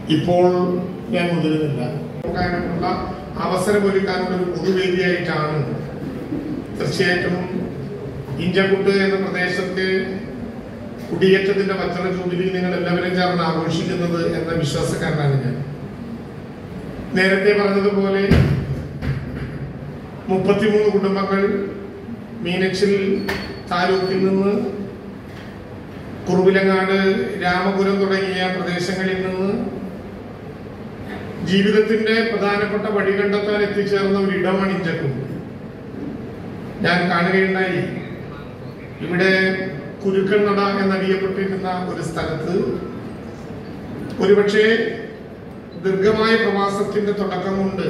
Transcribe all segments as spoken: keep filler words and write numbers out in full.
ഇപ്പോൾ ഞാൻ മുതിരുന്നില്ല. നോക്കാനുള്ള അവസരമൊരുക്കാനുള്ള ഒരു പൊതുവേദിയായിട്ടാണ് തീർച്ചയായിട്ടും ഇഞ്ചക്കുട്ട് എന്ന പ്രദേശത്തെ കുടിയേറ്റത്തിന്റെ വജ്ര ജൂബിലി നിങ്ങൾ എല്ലാവരും ചേർന്ന് ആഘോഷിക്കുന്നത് എന്ന വിശ്വാസക്കാരനാണ് ഞാൻ. നേരത്തെ പറഞ്ഞതുപോലെ മുപ്പത്തിമൂന്ന് കുടുംബങ്ങൾ മീനച്ചിൽ താലൂക്കിൽ നിന്ന് കുറുവിലങ്ങാട്, രാമപുരം തുടങ്ങിയ പ്രദേശങ്ങളിൽ നിന്ന് ജീവിതത്തിന്റെ പ്രധാനപ്പെട്ട വഴി കണ്ടെത്താൻ എത്തിച്ചേർന്ന ഒരു ഇടമാണ് ഇഞ്ചക്കുട്ട്. ഞാൻ കാണുകയുണ്ടായി, ഇവിടെ കുരുക്കൾ നട എന്നറിയപ്പെട്ടിരുന്ന ഒരു സ്ഥലത്ത് ഒരുപക്ഷെ ദീർഘമായ പ്രവാസത്തിന്റെ തുടക്കം കൊണ്ട്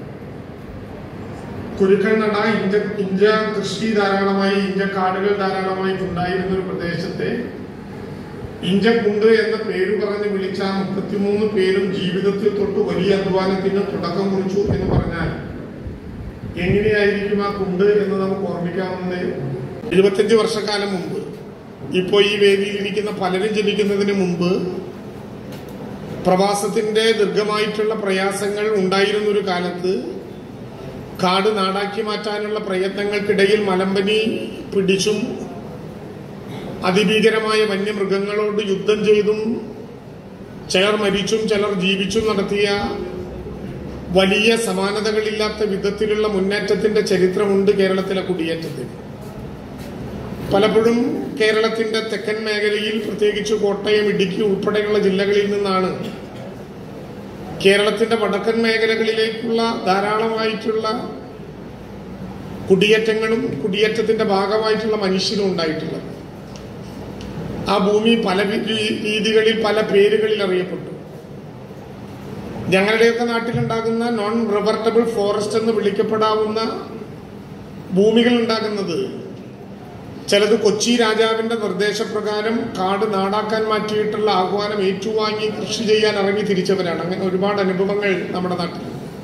കുരുക്കൾ നട, ഇഞ്ച ഇഞ്ച കൃഷി ധാരാളമായി, ഇഞ്ച കാടുകൾ ധാരാളമായി ഉണ്ടായിരുന്ന ഒരു പ്രദേശത്തെ ഇഞ്ചക്കുണ്ട് എന്ന പേര് പറഞ്ഞ് വിളിച്ച മുപ്പത്തിമൂന്ന് പേരും ജീവിതത്തിൽ തൊട്ട് വലിയ അധ്വാനത്തിന് തുടക്കം കുറിച്ചു എന്ന് പറഞ്ഞാൽ എങ്ങനെയായിരിക്കും ആ കുണ്ട് എന്ന് നമുക്ക് ഓർമ്മിക്കാവുന്നതേ. എഴുപത്തിയഞ്ച് വർഷക്കാലം മുമ്പ്, ഇപ്പോ ഈ വേദിയിൽ ഇരിക്കുന്ന പലരും ജനിക്കുന്നതിന് മുമ്പ് പ്രവാസത്തിന്റെ ദീർഘമായിട്ടുള്ള പ്രയാസങ്ങൾ ഉണ്ടായിരുന്നൊരു കാലത്ത് കാട് നാടാക്കി മാറ്റാനുള്ള പ്രയത്നങ്ങൾക്കിടയിൽ മലമ്പനി പിടിച്ചും അതിഭീകരമായ വന്യമൃഗങ്ങളോട് യുദ്ധം ചെയ്തും ചിലർ മരിച്ചും ചിലർ ജീവിച്ചും നടത്തിയ വലിയ സമാനതകളില്ലാത്ത വിധത്തിലുള്ള മുന്നേറ്റത്തിന്റെ ചരിത്രമുണ്ട് കേരളത്തിലെ കുടിയേറ്റത്തിന്. പലപ്പോഴും കേരളത്തിന്റെ തെക്കൻ മേഖലയിൽ, പ്രത്യേകിച്ച് കോട്ടയം, ഇടുക്കി ഉൾപ്പെടെയുള്ള ജില്ലകളിൽ നിന്നാണ് കേരളത്തിന്റെ വടക്കൻ മേഖലകളിലേക്കുള്ള ധാരാളമായിട്ടുള്ള കുടിയേറ്റങ്ങളും കുടിയേറ്റത്തിന്റെ ഭാഗമായിട്ടുള്ള മനുഷ്യരും ഉണ്ടായിട്ടുള്ളത്. ആ ഭൂമി പല രീതികളിൽ, പല പേരുകളിൽ അറിയപ്പെട്ടു. ഞങ്ങളുടെയൊക്കെ നാട്ടിലുണ്ടാകുന്ന നോൺ റിവർട്ടബിൾ ഫോറസ്റ്റ് എന്ന് വിളിക്കപ്പെടാവുന്ന ഭൂമികൾ ഉണ്ടാകുന്നത് ചിലത് കൊച്ചി രാജാവിന്റെ നിർദ്ദേശപ്രകാരം കാട് നാടാക്കാൻ മാറ്റിയിട്ടുള്ള ആഹ്വാനം ഏറ്റുവാങ്ങി കൃഷി ചെയ്യാൻ ഇറങ്ങി തിരിച്ചവരാണ്. അങ്ങനെ ഒരുപാട് അനുഭവങ്ങൾ നമ്മുടെ നാട്ടിൽ.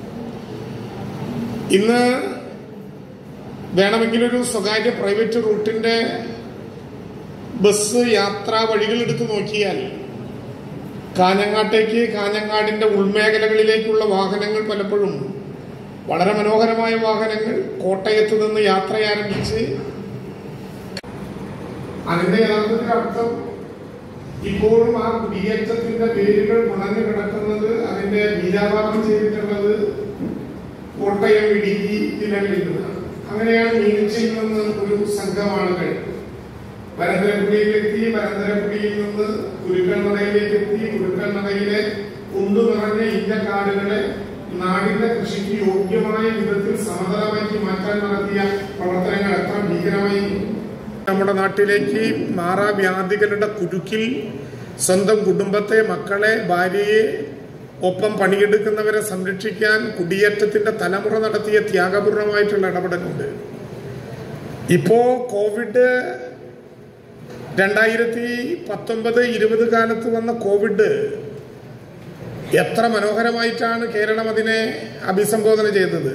ഇന്ന് വേണമെങ്കിലൊരു സ്വകാര്യ പ്രൈവറ്റ് റൂട്ടിന്റെ ബസ് യാത്രാ വഴികൾ എടുത്തു നോക്കിയാൽ കാഞ്ഞങ്ങാട്ടേക്ക്, കാഞ്ഞങ്ങാടിന്റെ ഉൾമേഖലകളിലേക്കുള്ള വാഹനങ്ങൾ പലപ്പോഴും വളരെ മനോഹരമായ വാഹനങ്ങൾ കോട്ടയത്ത് നിന്ന് യാത്ര ആരംഭിച്ച് അതിന്റെ യഥാർത്ഥത്തിൽ അർത്ഥം ഇപ്പോഴും ആ കുടിയേറ്റത്തിന്റെ പേരുകൾ മുണഞ്ഞു കിടക്കുന്നത്, അതിന്റെ ബീജാപാപം ചെയ്തിട്ടുള്ളത് കോട്ടയം, ഇടുക്കി ജില്ലകളിൽ നിന്നാണ്. അങ്ങനെയാണ് മീനച്ചിൽ നിന്ന് ഒരു സംഘം ആളുകൾ വരന്തരപ്പുഴയിലെത്തി, വരന്തരപ്പുഴയിൽ നിന്ന് കുരുക്കൾ നടയിലേക്ക് എത്തി, കുരുക്കൾ നടയിലെ കുണ്ടു നിറഞ്ഞ ഇഞ്ചക്കാടുകളെ നാടിന്റെ കൃഷിക്ക് യോഗ്യമായ വിധത്തിൽ സമതലമാക്കി മാറ്റാൻ നടത്തിയ പ്രവർത്തനങ്ങൾ എത്ര ഭീകരമായി. നമ്മുടെ നാട്ടിലേക്ക് മാറാവ്യാധികളുടെ കുരുക്കിൽ സ്വന്തം കുടുംബത്തെ, മക്കളെ, ഭാര്യയെ, ഒപ്പം പണിയെടുക്കുന്നവരെ സംരക്ഷിക്കാൻ കുടിയേറ്റത്തിന്റെ തലമുറ നടത്തിയ ത്യാഗപൂർണമായിട്ടുള്ള ഇടപെടലുണ്ട്. ഇപ്പോ കോവിഡ് രണ്ടായിരത്തി പത്തൊമ്പത് ഇരുപത് കാലത്ത് വന്ന കോവിഡ് എത്ര മനോഹരമായിട്ടാണ് കേരളം അതിനെ അഭിസംബോധന ചെയ്തത്.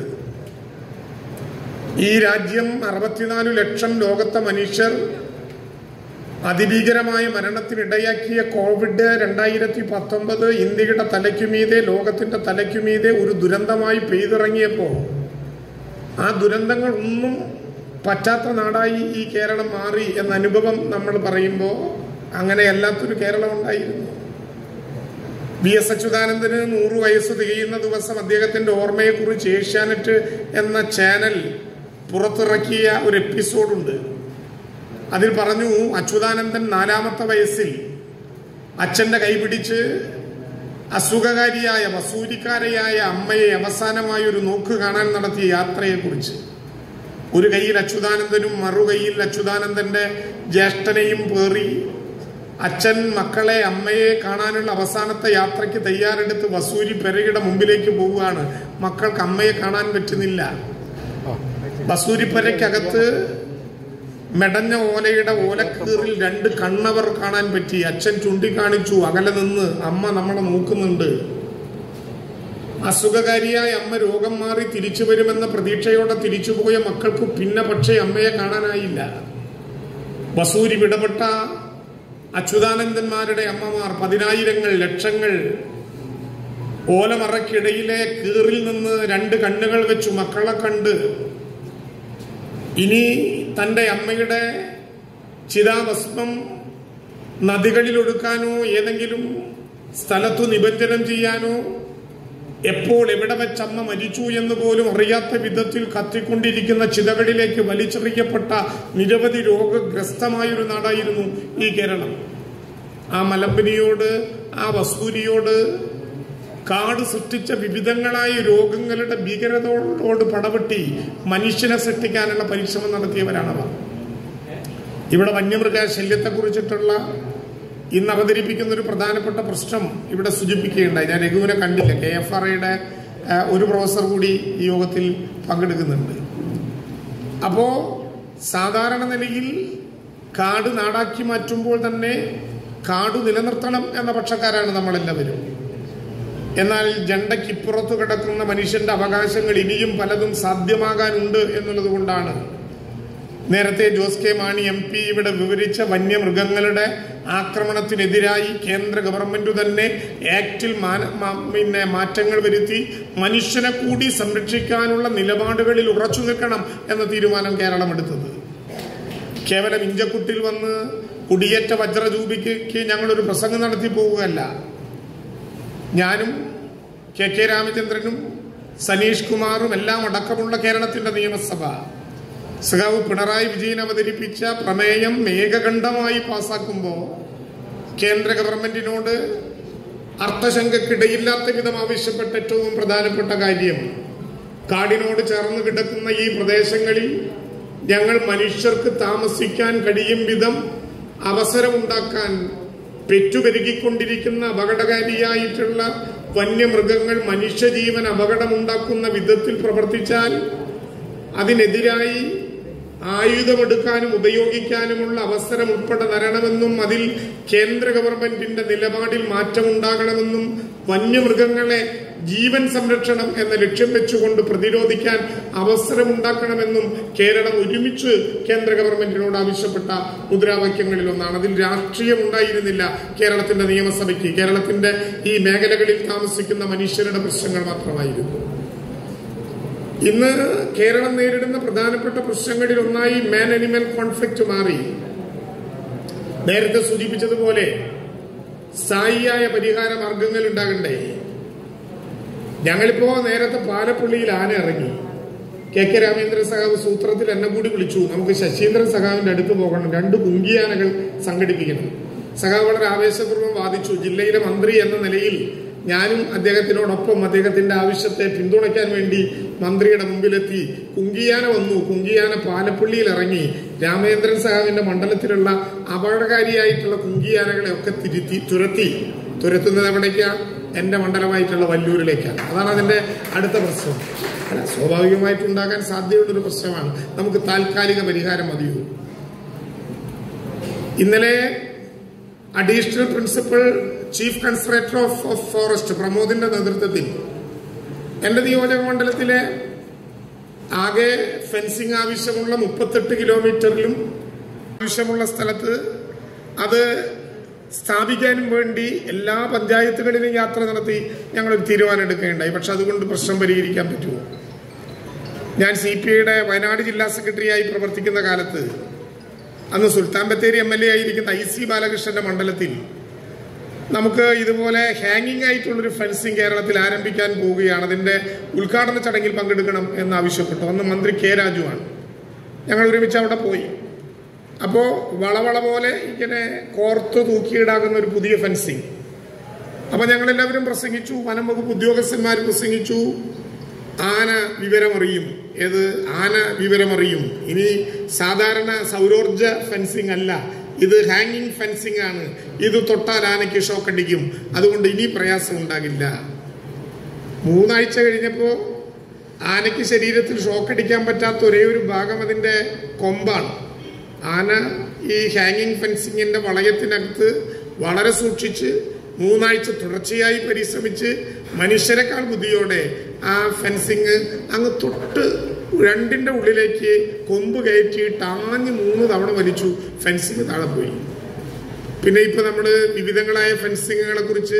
ഈ രാജ്യം അറുപത്തിനാല് ലക്ഷം ലോകത്തെ മനുഷ്യർ അതിഭീകരമായ മരണത്തിനിടയാക്കിയ കോവിഡ് രണ്ടായിരത്തി പത്തൊമ്പത് ഇന്ത്യയുടെ തലയ്ക്കുമീതെ, ലോകത്തിന്റെ തലയ്ക്കുമീതെ ഒരു ദുരന്തമായി പെയ്തിറങ്ങിയപ്പോ ആ ദുരന്തങ്ങൾ ഒന്നും പറ്റാത്ത നാടായി ഈ കേരളം മാറി എന്ന അനുഭവം നമ്മൾ പറയുമ്പോൾ അങ്ങനെ അല്ലാത്തൊരു കേരളം ഉണ്ടായിരുന്നു. വി എസ് അച്യുതാനന്ദന് നൂറ് വയസ്സ് തികയുന്ന ദിവസം അദ്ദേഹത്തിന്റെ ഓർമ്മയെക്കുറിച്ച് ഏഷ്യാനെറ്റ് എന്ന ചാനൽ പുറത്തിറക്കിയ ഒരു എപ്പിസോഡുണ്ട്. അതിൽ പറഞ്ഞു, അച്യുതാനന്ദൻ നാലാമത്തെ വയസ്സിൽ അച്ഛന്റെ കൈപിടിച്ച് അസുഖകാരിയായ വസൂരിക്കാരയായ അമ്മയെ അവസാനമായി ഒരു നോക്ക് കാണാൻ നടത്തിയ യാത്രയെക്കുറിച്ച്. ഒരു കൈയിൽ അച്യുതാനന്ദനും മറുകൈയിൽ അച്യുതാനന്ദന്റെ ജ്യേഷ്ഠനെയും പേറി അച്ഛൻ മക്കളെ, അമ്മയെ കാണാനുള്ള അവസാനത്തെ യാത്രയ്ക്ക് തയ്യാറെടുത്ത് വസൂരി പെരയുടെ മുമ്പിലേക്ക് പോവുകയാണ്. മക്കൾക്ക് അമ്മയെ കാണാൻ പറ്റുന്നില്ല. വസൂരി പെരയ്ക്കകത്ത് മെടഞ്ഞ ഓലയുടെ ഓലക്കീറിൽ രണ്ട് കണ്ണവർ കാണാൻ പറ്റി. അച്ഛൻ ചൂണ്ടിക്കാണിച്ചു, അകലെ നിന്ന് അമ്മ നമ്മളെ നോക്കുന്നുണ്ട്. അസുഖകാരിയായ അമ്മ രോഗം മാറി തിരിച്ചു വരുമെന്ന പ്രതീക്ഷയോടെ തിരിച്ചുപോയ മക്കൾക്ക് പിന്നെ പക്ഷേ അമ്മയെ കാണാനായില്ല. വസൂരി വിടപെട്ട അച്യുതാനന്ദന്മാരുടെ അമ്മമാർ പതിനായിരങ്ങൾ, ലക്ഷങ്ങൾ ഓലമറയ്ക്കിടയിലെ കീറിൽ നിന്ന് രണ്ട് കണ്ണുകൾ വെച്ചു മക്കളെ കണ്ട് ഇനി തൻ്റെ അമ്മയുടെ ചിതാഭസ്മം നദികളിൽ ഒഴുക്കാനോ ഏതെങ്കിലും സ്ഥലത്തു നിബഞ്ജനം ചെയ്യാനോ എപ്പോൾ എവിടെ വെച്ചമ്മ മരിച്ചു എന്ന് പോലും അറിയാത്ത വിധത്തിൽ കത്തിക്കൊണ്ടിരിക്കുന്ന ചിതകളിലേക്ക് വലിച്ചെറിയപ്പെട്ട നിരവധി രോഗഗ്രസ്തമായൊരു നാടായിരുന്നു ഈ കേരളം. ആ മലമ്പനിയോട്, ആ വസൂരിയോട്, കാട് സൃഷ്ടിച്ച വിവിധങ്ങളായ രോഗങ്ങളുടെ ഭീകരതയോട് പടവെട്ടി മനുഷ്യനെ സൃഷ്ടിക്കാനുള്ള പരിശ്രമം നടത്തിയവരാണവർ. ഇവിടെ വന്യമൃഗ ശല്യത്തെക്കുറിച്ചിട്ടുള്ള ഇന്ന് അവതരിപ്പിക്കുന്ന ഒരു പ്രധാനപ്പെട്ട പ്രശ്നം ഇവിടെ സൂചിപ്പിക്കുകയുണ്ടായി. ഞാൻ രഘുവിനെ കണ്ടില്ല. കെ എഫ് ആർ ഐയുടെ ഒരു പ്രൊഫസർ കൂടി ഈ യോഗത്തിൽ പങ്കെടുക്കുന്നുണ്ട്. അപ്പോ സാധാരണ നിലയിൽ കാട് നാടാക്കി മാറ്റുമ്പോൾ തന്നെ കാട് നിലനിർത്തണം എന്ന പക്ഷക്കാരാണ് നമ്മളെല്ലാവരും. എന്നാൽ ജണ്ടയ്ക്കിപ്പുറത്തു കിടക്കുന്ന മനുഷ്യന്റെ അവകാശങ്ങൾ ഇനിയും പലതും സാധ്യമാകാനുണ്ട് എന്നുള്ളത് കൊണ്ടാണ് നേരത്തെ Jose K Mani M P ഇവിടെ വിവരിച്ച വന്യമൃഗങ്ങളുടെ ആക്രമണത്തിനെതിരായി കേന്ദ്ര ഗവൺമെന്റ് തന്നെ ആക്ടിൽ പിന്നെ മാറ്റങ്ങൾ വരുത്തി മനുഷ്യനെ കൂടി സംരക്ഷിക്കാനുള്ള നിലപാടുകളിൽ ഉറച്ചു നിൽക്കണം എന്ന തീരുമാനം കേരളം എടുത്തത്. കേവലം ഇഞ്ചക്കുട്ടിൽ വന്ന് കുടിയേറ്റ വജ്രജൂബിക്ക് ഞങ്ങളൊരു പ്രസംഗം നടത്തി പോവുകയല്ല. ഞാനും കെ കെ രാമചന്ദ്രനും സനീഷ് കുമാറും എല്ലാം അടക്കമുള്ള കേരളത്തിന്റെ നിയമസഭ സഖാവ് പിണറായി വിജയൻ അവതരിപ്പിച്ച പ്രമേയം ഏകകണ്ഠമായി പാസാക്കുമ്പോൾ കേന്ദ്ര ഗവൺമെന്റിനോട് അർത്ഥശങ്കക്കിടയില്ലാത്ത വിധം ആവശ്യപ്പെട്ട ഏറ്റവും പ്രധാനപ്പെട്ട കാര്യം, കാടിനോട് ചേർന്ന് കിടക്കുന്ന ഈ പ്രദേശങ്ങളിൽ ഞങ്ങൾ മനുഷ്യർക്ക് താമസിക്കാൻ കഴിയും വിധം അവസരമുണ്ടാക്കാൻ പെറ്റുപെരുകിക്കൊണ്ടിരിക്കുന്ന അപകടകാരിയായിട്ടുള്ള വന്യമൃഗങ്ങൾ മനുഷ്യജീവൻ അപകടമുണ്ടാക്കുന്ന വിധത്തിൽ പ്രവർത്തിച്ചാൽ അതിനെതിരായി ആയുധമെടുക്കാനും ഉപയോഗിക്കാനുമുള്ള അവസരം ഉൾപ്പെടെ തരണമെന്നും അതിൽ കേന്ദ്ര ഗവൺമെന്റിന്റെ നിലപാടിൽ മാറ്റമുണ്ടാകണമെന്നും വന്യമൃഗങ്ങളെ ജീവൻ സംരക്ഷണം എന്ന ലക്ഷ്യം വെച്ചുകൊണ്ട് പ്രതിരോധിക്കാൻ അവസരമുണ്ടാക്കണമെന്നും കേരളം ഒരുമിച്ച് കേന്ദ്ര ഗവൺമെന്റിനോട് ആവശ്യപ്പെട്ട മുദ്രാവാക്യങ്ങളിൽ ഒന്നാണ്. അതിൽ രാഷ്ട്രീയം ഉണ്ടായിരുന്നില്ല കേരളത്തിന്റെ നിയമസഭയ്ക്ക്. കേരളത്തിന്റെ ഈ മേഖലകളിൽ താമസിക്കുന്ന മനുഷ്യരുടെ പ്രശ്നങ്ങൾ മാത്രമായിരുന്നു. ഇന്ന് കേരളം നേരിടുന്ന പ്രധാനപ്പെട്ട പ്രശ്നങ്ങളിൽ ഒന്നായി മാൻ അനിമൽ കോൺഫ്ലിക്റ്റ് മാറി. നേരത്തെ സൂചിപ്പിച്ചതുപോലെ സ്ഥായിയായ പരിഹാര മാർഗങ്ങൾ ഉണ്ടാകണ്ടേ? ഞങ്ങളിപ്പോ നേരത്തെ പാലപ്പള്ളിയിൽ ആന ഇറങ്ങി. കെ കെ രാമേന്ദ്രൻ സഖാവ് സൂത്രത്തിൽ എന്നെ കൂടി വിളിച്ചു, നമുക്ക് ശശീന്ദ്രൻ സഖാവിന്റെ അടുത്ത് പോകണം, രണ്ട് കുങ്കിയാനകൾ സംഘടിപ്പിക്കണം. സഖാവ് വളരെ ആവേശപൂർവ്വം വാദിച്ചു. ജില്ലയിലെ മന്ത്രി എന്ന നിലയിൽ ഞാനും അദ്ദേഹത്തിനോടൊപ്പം അദ്ദേഹത്തിന്റെ ആവശ്യത്തെ പിന്തുണയ്ക്കാൻ വേണ്ടി മന്ത്രിയുടെ മുമ്പിലെത്തി. കുങ്കിയാന വന്നു. കുങ്കിയാന പാലപ്പള്ളിയിൽ ഇറങ്ങി രാമേന്ദ്രൻ സഖാവിന്റെ മണ്ഡലത്തിലുള്ള അപകടകാരിയായിട്ടുള്ള കുങ്കിയാനകളെ ഒക്കെ തിരുത്തി തുരത്തി. തുരത്തുന്നത് എവിടേക്കാ? എന്റെ മണ്ഡലമായിട്ടുള്ള വല്ലൂരിലേക്കാണ്. അതാണ് അതിന്റെ അടുത്ത പ്രശ്നം. അല്ല, സ്വാഭാവികമായിട്ടുണ്ടാകാൻ സാധ്യതയുള്ളൊരു പ്രശ്നമാണ്. നമുക്ക് താൽക്കാലിക പരിഹാരം മതിയോ? ഇന്നലെ additional principal chief conservator of of forest പ്രമോദിന്റെ നേതൃത്വത്തിൽ എന്റെ നിയോജക മണ്ഡലത്തിലെ ആകെ ഫെൻസിങ് ആവശ്യമുള്ള മുപ്പത്തെട്ട് കിലോമീറ്ററിലും ആവശ്യമുള്ള സ്ഥലത്ത് അത് സ്ഥാപിക്കാനും വേണ്ടി എല്ലാ പഞ്ചായത്തുകളിലും യാത്ര നടത്തി ഞങ്ങളൊരു തീരുമാനം എടുക്കുകയുണ്ടായി. പക്ഷെ അതുകൊണ്ട് പ്രശ്നം പരിഹരിക്കാൻ പറ്റുമോ? ഞാൻ സി പി ഐയുടെ വയനാട് ജില്ലാ സെക്രട്ടറിയായി പ്രവർത്തിക്കുന്ന കാലത്ത് അന്ന് Sultan Bathery M L A ആയിരിക്കുന്ന ഐ സി ബാലകൃഷ്ണന്റെ മണ്ഡലത്തിൽ നമുക്ക് ഇതുപോലെ ഹാങ്ങിങ് ആയിട്ടുള്ളൊരു ഫെൻസിങ് കേരളത്തിൽ ആരംഭിക്കാൻ പോവുകയാണ്. അതിന്റെ ഉദ്ഘാടന ചടങ്ങിൽ പങ്കെടുക്കണം എന്ന് ആവശ്യപ്പെട്ടു. അന്ന് മന്ത്രി കെ രാജുവാണ്. ഞങ്ങൾ ഒരുമിച്ച് അവിടെ പോയി. അപ്പോൾ വളവള പോലെ ഇങ്ങനെ കോർത്ത് തൂക്കിയിടാകുന്ന ഒരു പുതിയ ഫെൻസിങ്. അപ്പൊ ഞങ്ങളെല്ലാവരും പ്രസംഗിച്ചു, വനം വകുപ്പ് ഉദ്യോഗസ്ഥന്മാർ പ്രസംഗിച്ചു. ആന വിവരമറിയും. ഏത് ആന വിവരമറിയും? ഇനി സാധാരണ സൗരോർജ ഫെൻസിങ് അല്ല, ഇത് ഹാങ്ങിങ് ഫെൻസിങ് ആണ്. ഇത് തൊട്ടാൽ ആനയ്ക്ക് ഷോക്ക് അടിക്കും, അതുകൊണ്ട് ഇനി പ്രയാസം ഉണ്ടാകില്ല. മൂന്നാഴ്ച കഴിഞ്ഞപ്പോ ആനയ്ക്ക് ശരീരത്തിൽ ഷോക്ക് അടിക്കാൻ പറ്റാത്ത ഒരേ ഒരു ഭാഗം അതിന്റെ കൊമ്പാണ്. ആന ഈ ഹാങ്ങിങ് ഫെൻസിങ്ങിന്റെ വളയത്തിനകത്ത് വളരെ സൂക്ഷിച്ച് മൂന്നാഴ്ച തുടർച്ചയായി പരിശ്രമിച്ച് മനുഷ്യരെക്കാൾ ബുദ്ധിയോടെ ആ ഫെൻസിങ് അങ്ങ് തൊട്ട് രണ്ടിന്റെ ഉള്ളിലേക്ക് കൊമ്പ് കയറ്റിയിട്ട് ആഞ്ഞ് മൂന്ന് തവണ വലിച്ചു. ഫെൻസിങ് താഴെ പോയി. പിന്നെ ഇപ്പൊ നമ്മള് വിവിധങ്ങളായ ഫെൻസിങ്ങുകളെ കുറിച്ച്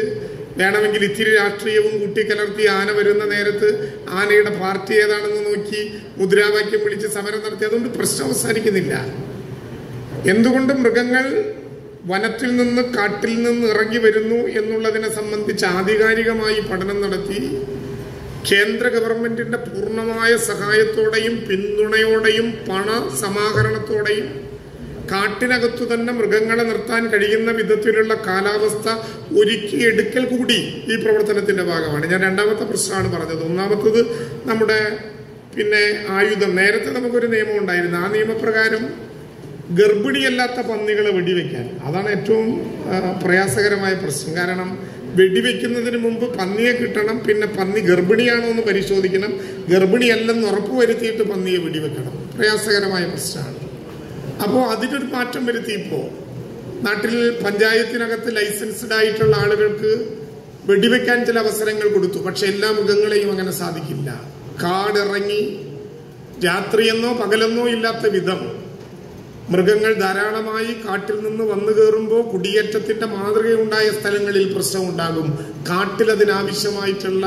വേണമെങ്കിൽ ഇത്തിരി രാഷ്ട്രീയവും കൂട്ടിക്കലർത്തി ആന വരുന്ന നേരത്ത് ആനയുടെ പാർട്ടി ഏതാണെന്ന് നോക്കി മുദ്രാവാക്യം വിളിച്ച് സമരം നടത്തി. അതുകൊണ്ട് പ്രശ്നം അവസാനിക്കുന്നില്ല. എന്തുകൊണ്ട് മൃഗങ്ങൾ വനത്തിൽ നിന്ന് കാട്ടിൽ നിന്ന് ഇറങ്ങി വരുന്നു എന്നുള്ളതിനെ സംബന്ധിച്ച് ആധികാരികമായി പഠനം നടത്തി കേന്ദ്ര ഗവൺമെന്റിന്റെ പൂർണ്ണമായ സഹായത്തോടെയും പിന്തുണയോടെയും പണ സമാഹരണത്തോടെയും കാട്ടിനകത്തു തന്നെ മൃഗങ്ങളെ നിർത്താൻ കഴിയുന്ന വിധത്തിലുള്ള കാലാവസ്ഥ ഒരുക്കിയെടുക്കൽ കൂടി ഈ പ്രവർത്തനത്തിന്റെ ഭാഗമാണ്. ഞാൻ രണ്ടാമത്തെ പ്രശ്നമാണ് പറഞ്ഞത്. ഒന്നാമത്തത് നമ്മുടെ പിന്നെ ആയുധം. നേരത്തെ നമുക്കൊരു നിയമം ഉണ്ടായിരുന്നു. ആ നിയമപ്രകാരം ഗർഭിണിയല്ലാത്ത പന്നികളെ വെടിവെക്കാൻ, അതാണ് ഏറ്റവും പ്രയാസകരമായ പ്രശ്നം. കാരണം വെടിവെക്കുന്നതിന് മുമ്പ് പന്നിയെ കിട്ടണം, പിന്നെ പന്നി ഗർഭിണിയാണോ എന്ന് പരിശോധിക്കണം, ഗർഭിണിയല്ലെന്ന് ഉറപ്പ് വരുത്തിയിട്ട് പന്നിയെ വെടിവെക്കണം. പ്രയാസകരമായ പ്രശ്നമാണ്. അപ്പോൾ അതിനൊരു മാറ്റം വരുത്തി. ഇപ്പോൾ നാട്ടിൽ പഞ്ചായത്തിനകത്ത് ലൈസൻസ്ഡ് ആയിട്ടുള്ള ആളുകൾക്ക് വെടിവെക്കാൻ ചില അവസരങ്ങൾ കൊടുത്തു. പക്ഷെ എല്ലാ മൃഗങ്ങളെയും അങ്ങനെ സാധിക്കില്ല. കാടിറങ്ങി രാത്രിയെന്നോ പകലെന്നോ ഇല്ലാത്ത വിധം മൃഗങ്ങൾ ധാരാളമായി കാട്ടിൽ നിന്ന് വന്നു കയറുമ്പോൾ കുടിയേറ്റത്തിന്റെ മാതൃകയുണ്ടായ സ്ഥലങ്ങളിൽ പ്രശ്നമുണ്ടാകും. കാട്ടിൽ അതിനാവശ്യമായിട്ടുള്ള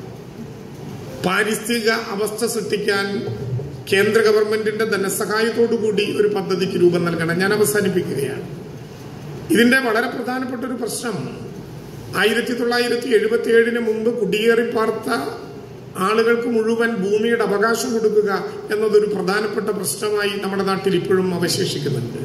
പാരിസ്ഥിതിക അവസ്ഥ സൃഷ്ടിക്കാൻ കേന്ദ്ര ഗവൺമെന്റിന്റെ ധനസഹായത്തോടു കൂടി ഒരു പദ്ധതിക്ക് രൂപം നൽകണം. ഞാൻ അവസാനിപ്പിക്കുകയാണ്. ഇതിന്റെ വളരെ പ്രധാനപ്പെട്ട ഒരു പ്രശ്നം, ആയിരത്തി തൊള്ളായിരത്തി എഴുപത്തി ഏഴിന് മുമ്പ് കുടിയേറി പാർത്ത ആളുകൾക്ക് മുഴുവൻ ഭൂമിയുടെ അവകാശം കൊടുക്കുക എന്നതൊരു പ്രധാനപ്പെട്ട പ്രശ്നമായി നമ്മുടെ നാട്ടിൽ ഇപ്പോഴും അവശേഷിക്കുന്നുണ്ട്.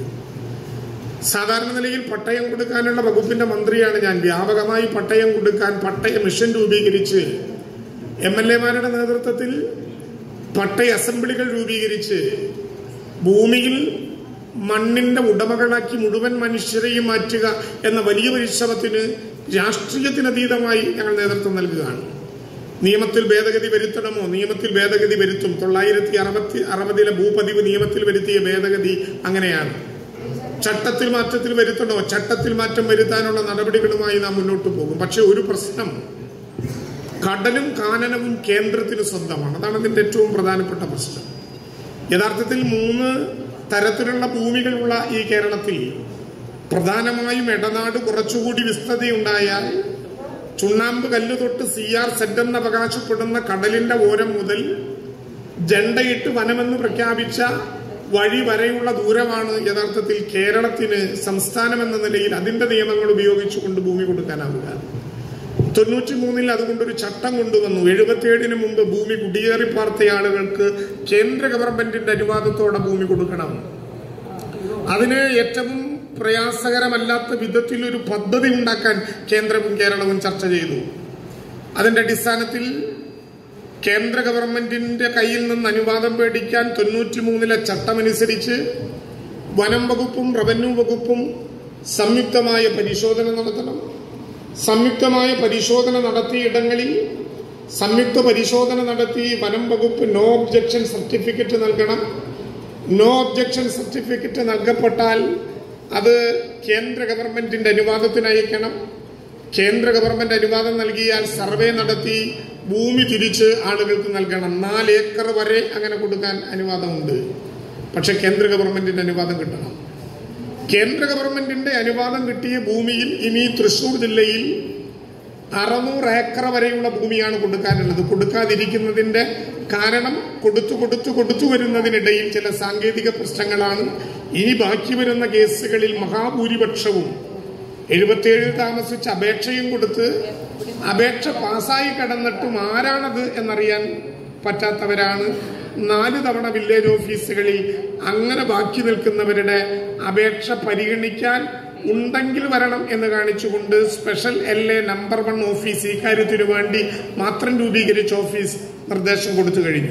സാധാരണ നിലയിൽ പട്ടയം കൊടുക്കാനുള്ള വകുപ്പിന്റെ മന്ത്രിയാണ് ഞാൻ. വ്യാപകമായി പട്ടയം കൊടുക്കാൻ പട്ടയ മിഷൻ രൂപീകരിച്ച് എം എൽ എമാരുടെ നേതൃത്വത്തിൽ പട്ടയ അസംബ്ലികൾ രൂപീകരിച്ച് ഭൂമിയിൽ മണ്ണിന്റെ ഉടമകളാക്കി മുഴുവൻ മനുഷ്യരെയും മാറ്റുക എന്ന വലിയ പരിശ്രമത്തിന് രാഷ്ട്രീയത്തിനതീതമായി ഞങ്ങൾ നേതൃത്വം നൽകുകയാണ്. നിയമത്തിൽ ഭേദഗതി വരുത്തണമോ? നിയമത്തിൽ ഭേദഗതി വരുത്തും. തൊള്ളായിരത്തി അറുപത്തി അറുപതിലെ ഭൂപതിവ് നിയമത്തിൽ വരുത്തിയ ഭേദഗതി അങ്ങനെയാണ്. ചട്ടത്തിൽ മാറ്റത്തിൽ വരുത്തണോ? ചട്ടത്തിൽ മാറ്റം വരുത്താനുള്ള നടപടികളുമായി നാം മുന്നോട്ട് പോകും. പക്ഷെ ഒരു പ്രശ്നം, കടലും കാനനവും കേന്ദ്രത്തിന് സ്വന്തമാണ്. അതാണ് അതിന്റെ ഏറ്റവും പ്രധാനപ്പെട്ട പ്രശ്നം. യഥാർത്ഥത്തിൽ മൂന്ന് തരത്തിലുള്ള ഭൂമികളുള്ള ഈ കേരളത്തിൽ പ്രധാനമായും ഇടനാട് കുറച്ചുകൂടി വിസ്തൃതിയുണ്ടായാൽ ചുണ്ണാമ്പ് കല്ല് തൊട്ട് സി ആർ സെഡ് എന്ന് അവകാശപ്പെടുന്ന കടലിന്റെ ഓരം മുതൽ ജണ്ടയിട്ട് വനമെന്ന് പ്രഖ്യാപിച്ച വഴി വരെയുള്ള ദൂരമാണ് യഥാർത്ഥത്തിൽ കേരളത്തിന് സംസ്ഥാനം എന്ന നിലയിൽ അതിന്റെ നിയമങ്ങൾ ഉപയോഗിച്ചുകൊണ്ട് ഭൂമി കൊടുക്കാനാവുക. തൊണ്ണൂറ്റി മൂന്നിൽ അതുകൊണ്ടൊരു ചട്ടം കൊണ്ടുവന്നു. എഴുപത്തിയേഴിന് മുമ്പ് ഭൂമി കുടിയേറി പാർത്ത ആളുകൾക്ക് കേന്ദ്ര ഗവൺമെന്റിന്റെ അനുവാദത്തോടെ ഭൂമി കൊടുക്കണം. അതിന് ഏറ്റവും പ്രയാസകരമല്ലാത്ത വിധത്തിൽ ഒരു പദ്ധതി ഉണ്ടാക്കാൻ കേന്ദ്രവും കേരളവും ചർച്ച ചെയ്തു. അതിന്റെ അടിസ്ഥാനത്തിൽ കേന്ദ്ര ഗവൺമെന്റിന്റെ കയ്യിൽ നിന്ന് അനുവാദം മേടിക്കാൻ തൊണ്ണൂറ്റി മൂന്നിലെ ചട്ടമനുസരിച്ച് വനം വകുപ്പും റവന്യൂ വകുപ്പും സംയുക്തമായ പരിശോധന നടത്തണം. സംയുക്തമായ പരിശോധന നടത്തിയ ഇടങ്ങളിൽ സംയുക്ത പരിശോധന നടത്തി വനം വകുപ്പ് നോ ഒബ്ജക്ഷൻ സർട്ടിഫിക്കറ്റ് നൽകണം. നോ ഒബ്ജക്ഷൻ സർട്ടിഫിക്കറ്റ് നൽകപ്പെട്ടാൽ അത് കേന്ദ്ര ഗവൺമെന്റിന്റെ അനുവാദത്തിന് അയക്കണം. കേന്ദ്ര ഗവൺമെന്റ് അനുവാദം നൽകിയാൽ സർവേ നടത്തി ഭൂമി തിരിച്ച് ആളുകൾക്ക് നൽകണം. നാല് ഏക്കർ വരെ അങ്ങനെ കൊടുക്കാൻ അനുവാദമുണ്ട്. പക്ഷെ കേന്ദ്ര ഗവൺമെന്റിന്റെ അനുവാദം കിട്ടണം. കേന്ദ്ര ഗവൺമെന്റിന്റെ അനുവാദം കിട്ടിയ ഭൂമിയിൽ ഇനി തൃശൂർ ജില്ലയിൽ അറുന്നൂറ് ഏക്കർ വരെയുള്ള ഭൂമിയാണ് കൊടുക്കാനുള്ളത്. കൊടുക്കാതിരിക്കുന്നതിന്റെ കാരണം കൊടുത്തു കൊടുത്തു കൊടുത്തു വരുന്നതിനിടയിൽ ചില സാങ്കേതിക പ്രശ്നങ്ങളാണ്. ഇനി ബാക്കി വരുന്ന കേസുകളിൽ മഹാഭൂരിപക്ഷവും എഴുപത്തിയേഴിൽ താമസിച്ച് അപേക്ഷയും കൊടുത്ത് അപേക്ഷ പാസ്സായി കടന്നിട്ടും ആരാണത് എന്നറിയാൻ പറ്റാത്തവരാണ്. നാല് തവണ വില്ലേജ് ഓഫീസുകളിൽ അങ്ങനെ ബാക്കി നിൽക്കുന്നവരുടെ അപേക്ഷ പരിഗണിക്കാൻ ഉണ്ടെങ്കിൽ വരണം എന്ന് കാണിച്ചുകൊണ്ട് special L A number one office ഇക്കാര്യത്തിനു വേണ്ടി മാത്രം രൂപീകരിച്ച ഓഫീസ് നിർദ്ദേശം കൊടുത്തു കഴിഞ്ഞു.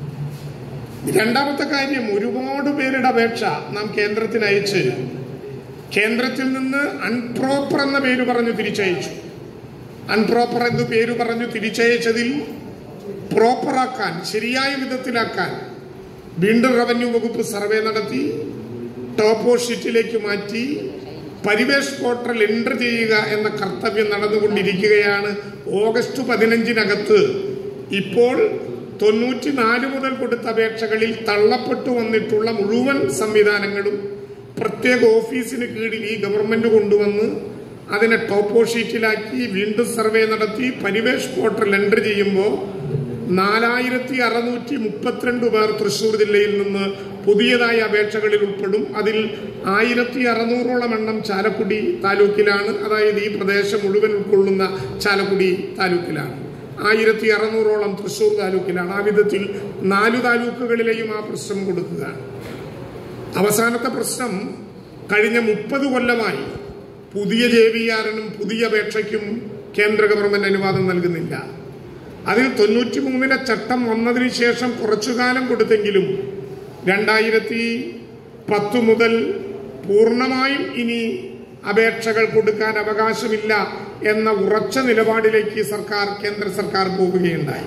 രണ്ടാമത്തെ കാര്യം, ഒരുപാട് പേരുടെ അപേക്ഷ നാം കേന്ദ്രത്തിന് അയച്ച് കേന്ദ്രത്തിൽ നിന്ന് അൺപ്രോപ്പർ എന്ന പേര് പറഞ്ഞു തിരിച്ചയച്ചു. അൺപ്രോപ്പർ എന്ന് പേര് പറഞ്ഞു തിരിച്ചയച്ചതിൽ പ്രോപ്പറാക്കാൻ, ശരിയായ വിധത്തിലാക്കാൻ വീണ്ടും റവന്യൂ വകുപ്പ് സർവേ നടത്തി ടോപ്പോ ഷീറ്റിലേക്ക് മാറ്റി പരിവേഷ് പോർട്ടൽ എൻട്രി ചെയ്യുക എന്ന കർത്തവ്യം നടന്നുകൊണ്ടിരിക്കുകയാണ്. ഓഗസ്റ്റ് പതിനഞ്ചിനകത്ത് ഇപ്പോൾ തൊണ്ണൂറ്റി നാല് മുതൽ കൊടുത്ത അപേക്ഷകളിൽ തള്ളപ്പെട്ടു വന്നിട്ടുള്ള മുഴുവൻ സംവിധാനങ്ങളും പ്രത്യേക ഓഫീസിന് കീഴിൽ ഈ ഗവൺമെന്റ് കൊണ്ടുവന്ന് അതിനെ ടോപ്പോ ഷീറ്റിലാക്കി വീണ്ടും സർവേ നടത്തി പരിവേഷ് പോർട്ടൽ എൻട്രി ചെയ്യുമ്പോൾ നാലായിരത്തി അറുന്നൂറ്റി മുപ്പത്തിരണ്ട് പേർ തൃശ്ശൂർ ജില്ലയിൽ നിന്ന് പുതിയതായ അപേക്ഷകളിൽ ഉൾപ്പെടും. അതിൽ ആയിരത്തി അറുന്നൂറോളം എണ്ണം ചാലക്കുടി താലൂക്കിലാണ്. അതായത് ഈ പ്രദേശം മുഴുവൻ ഉൾക്കൊള്ളുന്ന ചാലക്കുടി താലൂക്കിലാണ്. ആയിരത്തി അറുന്നൂറോളം തൃശ്ശൂർ താലൂക്കിലാണ്. ആ വിധത്തിൽ നാലു താലൂക്കുകളിലെയും ആ പ്രശ്നം കൊടുക്കുകയാണ്. അവസാനത്തെ പ്രശ്നം, കഴിഞ്ഞ മുപ്പത് കൊല്ലമായി പുതിയ ജെ വി ആറിനും പുതിയ അപേക്ഷയ്ക്കും കേന്ദ്ര ഗവൺമെന്റ് അനുവാദം നൽകുന്നില്ല. അതിൽ തൊണ്ണൂറ്റി മൂന്നിലെ ചട്ടം വന്നതിന് ശേഷം കുറച്ചുകാലം കൊടുത്തെങ്കിലും രണ്ടായിരത്തി പത്ത് മുതൽ പൂർണ്ണമായും ഇനി അപേക്ഷകൾ കൊടുക്കാൻ അവകാശമില്ല എന്ന ഉറച്ച നിലപാടിലേക്ക് സർക്കാർ കേന്ദ്ര സർക്കാർ പോവുകയുണ്ടായി.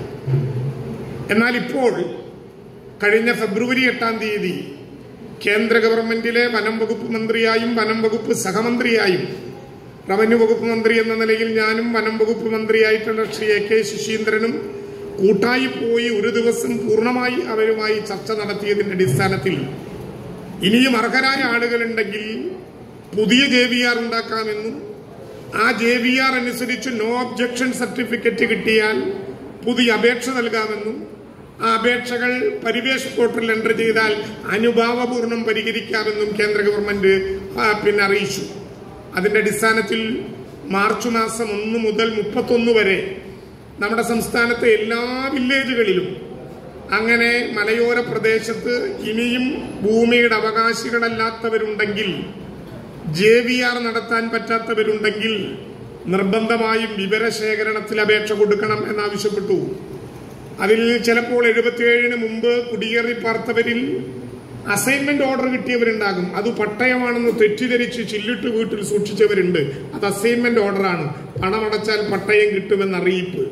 എന്നാൽ ഇപ്പോൾ കഴിഞ്ഞ ഫെബ്രുവരി എട്ടാം തീയതി കേന്ദ്ര ഗവൺമെന്റിലെ വനം വകുപ്പ് മന്ത്രിയായും വനം വകുപ്പ് സഹമന്ത്രിയായും റവന്യൂ വകുപ്പ് മന്ത്രി എന്ന നിലയിൽ ഞാനും വനം വകുപ്പ് മന്ത്രിയായിട്ടുള്ള ശ്രീ എ കെ ശശീന്ദ്രനും കൂട്ടായി പോയി ഒരു ദിവസം പൂർണ്ണമായി അവരുമായി ചർച്ച നടത്തിയതിന്റെ അടിസ്ഥാനത്തിൽ ഇനിയും അർഹരായ ആളുകളുണ്ടെങ്കിൽ പുതിയ ജെ വി ആർ ഉണ്ടാക്കാമെന്നും ആ ജെ വി ആർ അനുസരിച്ച് നോ ഒബ്ജക്ഷൻ സർട്ടിഫിക്കറ്റ് കിട്ടിയാൽ പുതിയ അപേക്ഷ നൽകാമെന്നും ആ അപേക്ഷകൾ പരിവേഷ് പോർട്ടൽ എൻട്രി ചെയ്താൽ അനുഭാവപൂർണ്ണം പരിഹരിക്കാമെന്നും കേന്ദ്ര ഗവൺമെന്റ് പിന്നെ അറിയിച്ചു. അതിന്റെ അടിസ്ഥാനത്തിൽ മാർച്ച് മാസം ഒന്ന് മുതൽ മുപ്പത്തൊന്ന് വരെ നമ്മുടെ സംസ്ഥാനത്തെ എല്ലാ വില്ലേജുകളിലും അങ്ങനെ മലയോര പ്രദേശത്ത് ഇനിയും ഭൂമിയുടെ അവകാശികളല്ലാത്തവരുണ്ടെങ്കിൽ, ജെ വി ആർ നടത്താൻ പറ്റാത്തവരുണ്ടെങ്കിൽ നിർബന്ധമായും വിവരശേഖരണത്തിൽ അപേക്ഷ കൊടുക്കണം എന്നാവശ്യപ്പെട്ടു. അതിൽ ചിലപ്പോൾ എഴുപത്തിയേഴിന് മുമ്പ് കുടിയേറി പാർത്തവരിൽ അസൈൻമെന്റ് ഓർഡർ കിട്ടിയവരുണ്ടാകും. അത് പട്ടയമാണെന്ന് തെറ്റിദ്ധരിച്ച് ചില്ലിട്ട് വീട്ടിൽ സൂക്ഷിച്ചവരുണ്ട്. അത് അസൈൻമെന്റ് ഓർഡറാണ്, പണമടച്ചാൽ പട്ടയം കിട്ടുമെന്ന അറിയിപ്പ്.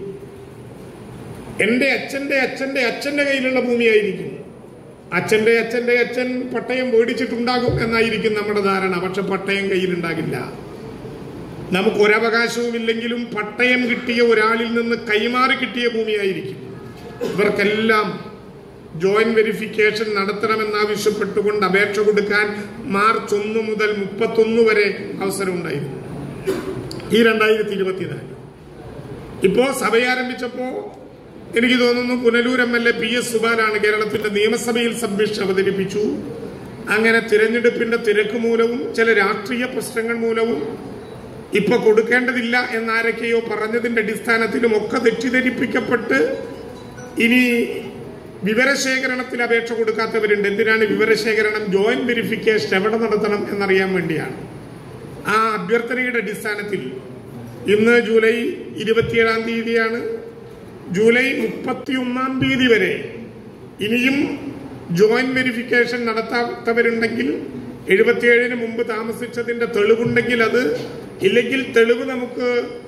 എന്റെ അച്ഛന്റെ അച്ഛന്റെ അച്ഛന്റെ കയ്യിലുള്ള ഭൂമിയായിരിക്കും. അച്ഛന്റെ അച്ഛന്റെ അച്ഛൻ പട്ടയം മേടിച്ചിട്ടുണ്ടാകും എന്നായിരിക്കും നമ്മുടെ ധാരണ. പക്ഷെ പട്ടയം കയ്യിലുണ്ടാകില്ല. നമുക്ക് ഒരവകാശവുമില്ലെങ്കിലും പട്ടയം കിട്ടിയ ഒരാളിൽ നിന്ന് കൈമാറി കിട്ടിയ ഭൂമിയായിരിക്കും. ഇവർക്കെല്ലാം ജോയിന്റ് വെരിഫിക്കേഷൻ നടത്തണമെന്നാവശ്യപ്പെട്ടുകൊണ്ട് അപേക്ഷ കൊടുക്കാൻ മാർച്ച് ഒന്ന് മുതൽ മുപ്പത്തൊന്ന് വരെ അവസരമുണ്ടായിരുന്നു ഈ രണ്ടായിരത്തി ഇരുപത്തിനാല്. ഇപ്പോ സഭയാരംഭിച്ചപ്പോ എനിക്ക് തോന്നുന്നു Punalur M L A P S സുബാലാണ് കേരളത്തിന്റെ നിയമസഭയിൽ സബ്മിഷൻ അവതരിപ്പിച്ചു. അങ്ങനെ തിരഞ്ഞെടുപ്പിന്റെ തിരക്ക് മൂലവും ചില രാഷ്ട്രീയ പ്രശ്നങ്ങൾ മൂലവും ഇപ്പൊ കൊടുക്കേണ്ടതില്ല എന്നാരൊക്കെയോ പറഞ്ഞതിന്റെ അടിസ്ഥാനത്തിലും ഒക്കെ തെറ്റിദ്ധരിപ്പിക്കപ്പെട്ട് ഇനി വിവരശേഖരണത്തിൽ അപേക്ഷ കൊടുക്കാത്തവരുണ്ട്. എന്തിനാണ് വിവരശേഖരണം? ജോയിന്റ് വെരിഫിക്കേഷൻ എവിടെ നടത്തണം എന്നറിയാൻ വേണ്ടിയാണ്. ആ അഭ്യർത്ഥനയുടെ അടിസ്ഥാനത്തിൽ ഇന്ന് ജൂലൈ ഇരുപത്തിയേഴാം തീയതിയാണ്. ജൂലൈ മുപ്പത്തി ഒന്നാം തീയതി വരെ ഇനിയും ജോയിന്റ് വെരിഫിക്കേഷൻ നടത്താത്തവരുണ്ടെങ്കിൽ, എഴുപത്തിയേഴിന് മുമ്പ് താമസിച്ചതിന്റെ തെളിവുണ്ടെങ്കിൽ അത്, ഇല്ലെങ്കിൽ തെളിവ് നമുക്ക്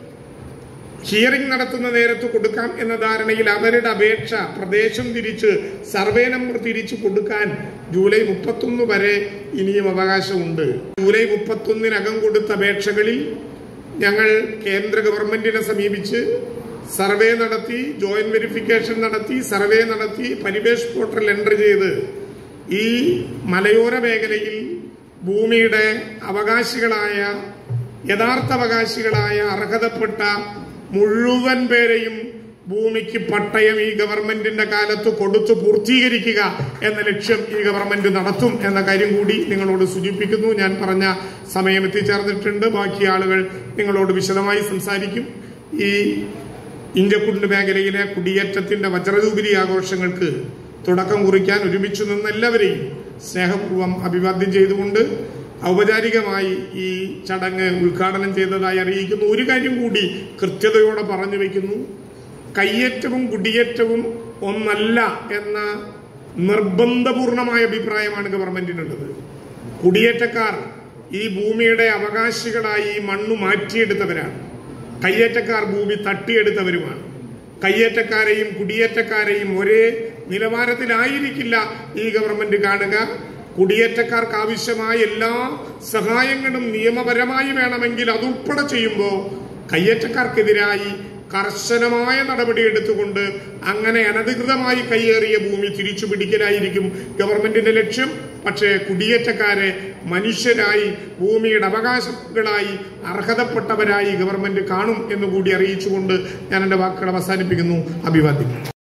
ഹിയറിംഗ് നടത്തുന്ന നേരത്ത് കൊടുക്കാം എന്ന ധാരണയിൽ അവരുടെ അപേക്ഷ പ്രദേശം തിരിച്ച് സർവേ നമ്പർ തിരിച്ചു കൊടുക്കാൻ ജൂലൈ മുപ്പത്തൊന്ന് വരെ ഇനിയും അവകാശമുണ്ട്. ജൂലൈ മുപ്പത്തൊന്നിനകം കൊടുത്ത അപേക്ഷകളിൽ ഞങ്ങൾ കേന്ദ്ര ഗവൺമെന്റിനെ സമീപിച്ച് സർവേ നടത്തി, ജോയിന്റ് വെരിഫിക്കേഷൻ നടത്തി, സർവേ നടത്തി പരിവേഷ് പോർട്ടൽ എൻട്രി ചെയ്ത് ഈ മലയോര മേഖലയിൽ ഭൂമിയുടെ അവകാശികളായ, യഥാർത്ഥ അവകാശികളായ, അർഹതപ്പെട്ട മുഴുവൻ പേരെയും ഭൂമിക്ക് പട്ടയം ഈ ഗവൺമെന്റിന്റെ കാലത്ത് കൊടുത്തു പൂർത്തീകരിക്കുക എന്ന ലക്ഷ്യം ഈ ഗവൺമെന്റ് നടത്തും എന്ന കാര്യം കൂടി നിങ്ങളോട് സൂചിപ്പിക്കുന്നു. ഞാൻ പറഞ്ഞ സമയം എത്തിച്ചേർന്നിട്ടുണ്ട്. ബാക്കി ആളുകൾ നിങ്ങളോട് വിശദമായി സംസാരിക്കും. ഈ ഇഞ്ചക്കുണ്ട് മേഖലയിലെ കുടിയേറ്റത്തിന്റെ വജ്രജൂബിലി ആഘോഷങ്ങൾക്ക് തുടക്കം കുറിക്കാൻ ഒരുമിച്ചു നിന്ന് എല്ലാവരെയും സ്നേഹപൂർവ്വം അഭിവാദ്യം ചെയ്തുകൊണ്ട് ഔപചാരികമായി ഈ ചടങ്ങ് ഉദ്ഘാടനം ചെയ്തതായി അറിയിക്കുന്നു. ഒരു കാര്യം കൂടി കൃത്യതയോടെ പറഞ്ഞു വയ്ക്കുന്നു. കയ്യേറ്റവും കുടിയേറ്റവും ഒന്നല്ല എന്ന നിർബന്ധപൂർണമായ അഭിപ്രായമാണ് ഗവൺമെന്റിനുള്ളത്. കുടിയേറ്റക്കാർ ഈ ഭൂമിയുടെ അവകാശികളായി ഈ മണ്ണ് മാറ്റിയെടുത്തവരാണ്. കയ്യേറ്റക്കാർ ഭൂമി തട്ടിയെടുത്തവരുമാണ്. കയ്യേറ്റക്കാരെയും കുടിയേറ്റക്കാരെയും ഒരേ നിലവാരത്തിലായിരിക്കില്ല ഈ ഗവൺമെന്റ് കാണുക. കുടിയേറ്റക്കാർക്ക് ആവശ്യമായ എല്ലാ സഹായങ്ങളും നിയമപരമായി വേണമെങ്കിൽ അതുൾപ്പെടെ ചെയ്യുമ്പോൾ കയ്യേറ്റക്കാർക്കെതിരായി കർശനമായ നടപടിയെടുത്തുകൊണ്ട് അങ്ങനെ അനധികൃതമായി കയ്യേറിയ ഭൂമി തിരിച്ചു പിടിക്കലായിരിക്കും ഗവൺമെന്റിന്റെ ലക്ഷ്യം. പക്ഷേ കുടിയേറ്റക്കാരെ മനുഷ്യരായി, ഭൂമിയുടെ അവകാശങ്ങളായി, അർഹതപ്പെട്ടവരായി ഗവൺമെന്റ് കാണും എന്നുകൂടി അറിയിച്ചുകൊണ്ട് ഞാൻ എൻ്റെ വാക്കുകൾ അവസാനിപ്പിക്കുന്നു. അഭിവാദ്യം.